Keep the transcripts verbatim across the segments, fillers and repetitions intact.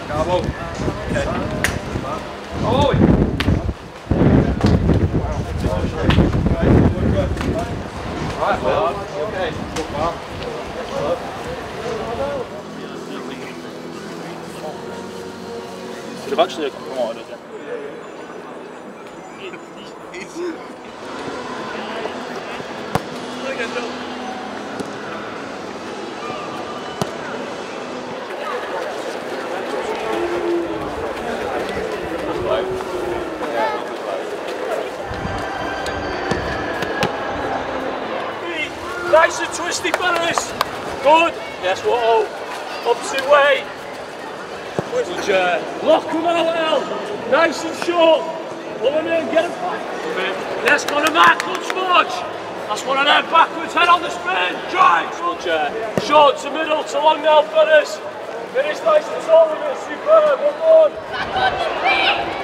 Bravo. Okay. Oh! Right, well, okay. Good man. Should have actually come on again. Nice and twisty, fellas. Good. Yes, what? Oh, opposite way. Good, uh, lock them out, El. Nice and short. Pull them in, get them back. Yes, Conor Mac, good smudge. That's one of them backwards, head on the spin. Drive. Good, uh, short to middle to long now, fellas. Finish nice and tall with it. Superb. Well done. Back on the feet.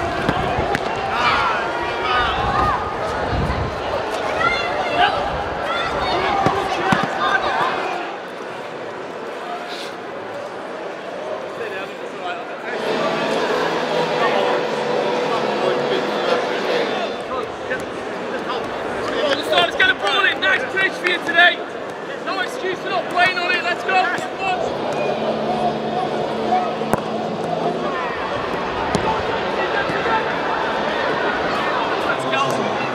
Let's get a ball in. Nice pitch for you today. No excuse for not playing on it. Let's go. Let's go.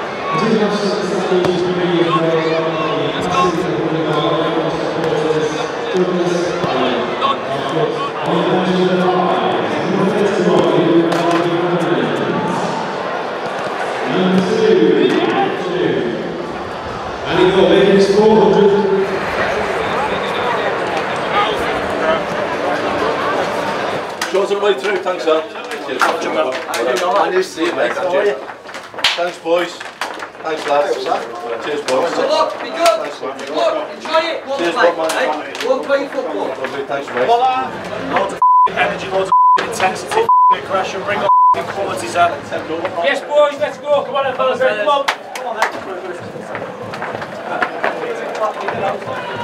And he got making his four hundred. Shots everybody through, thanks Al. I need to see it, mate. Thanks boys. Thanks lads. Cheers boys. Good luck, be good. Thanks man. Good luck, enjoy it. Go Cheers play, Bob, man. eh? Go play football. Lovely, thanks mate. Loads of energy, loads of intensity, aggression, bring on qualities out. Yes, boys, let's go. Come on, then, fellas. Come on. Come on, then.